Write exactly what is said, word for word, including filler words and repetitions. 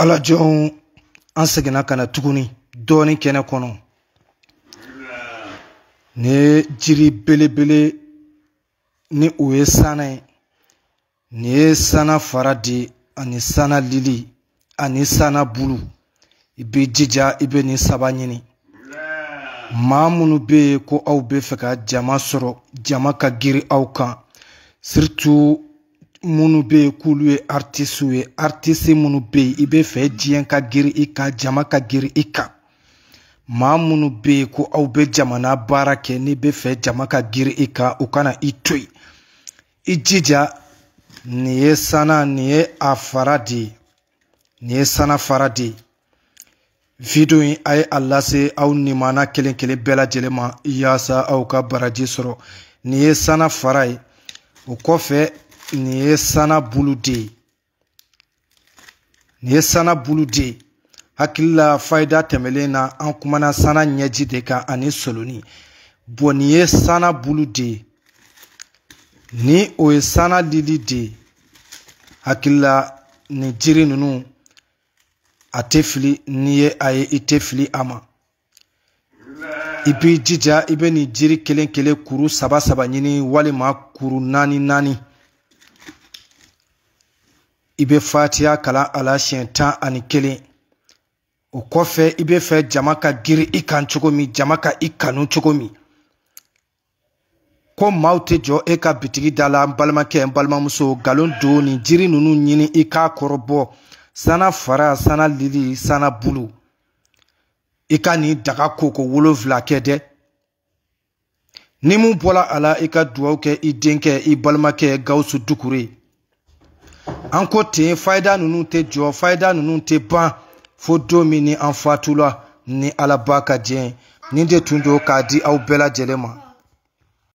ala jɔn an seginna kana tuguni dɔɔni kɛnɛ kɔnɔ ne jiri belebele ni o ye sana ye ni ye sana fara de ani sana lili ani sana bulu ibe jija ibe ni saba ɲini maa minnu be ko aw be fɛ ka jama sɔrɔ jama ka giri aw kan surtout minnu be k'olu ye artiste ye artiste minnu be ibe fɛ diɲɛ ka giri i kan jama ka giri i kan maa minnu be ko aw be jamana baara kɛ ni be fɛ jama ka giri i kan u kana i toyi i jija ni ye sana ni ye a fara de ni ye sana fara de video in ay Allah se aw ni mana kelen kelen bɛɛ lajɛlen ma yaasa aw ka baraji sɔrɔ ni ye sana fara ye o kɔfɛ ni ye sana bulu de ni ye sana bulu de hakilila fayda tɛmɛlen na an kumana sana ɲɛji de kan ani soloni bon ni ye sana bulu de ni o ye sana lili de hakilila ni jiri ninnu a tɛ fili ni ye a ye i tɛ fili a ma i b'i jija i bɛ ni jiri kelen kelen kuru saba saba ɲini walima kuru naani naani i bɛ fatiya kalan a la siɲɛ tan ani kelen o kɔfɛ i bɛ fɛ jama ka giri i kan cogo min jama ka i kanu cogo min ko maaw tɛ jɔ e ka bitigi da la n balimakɛ n balimamuso nkalon don ni jiri ninnu ɲini i k'a kɔrɔbɔ sana fara sana lili sana bulu i ka ni daga koko wolonfila kɛ dɛ ni mun bɔla a la i ka duwawu kɛ i denkɛ i balimakɛ Gawusu Dukure an ko ten fayida ninnu tɛ jɔ fayida ninnu tɛ ban fo don min ni an fatula ni Ala ba ka jɛ ni de tun do k'a di aw bɛɛ lajɛlen ma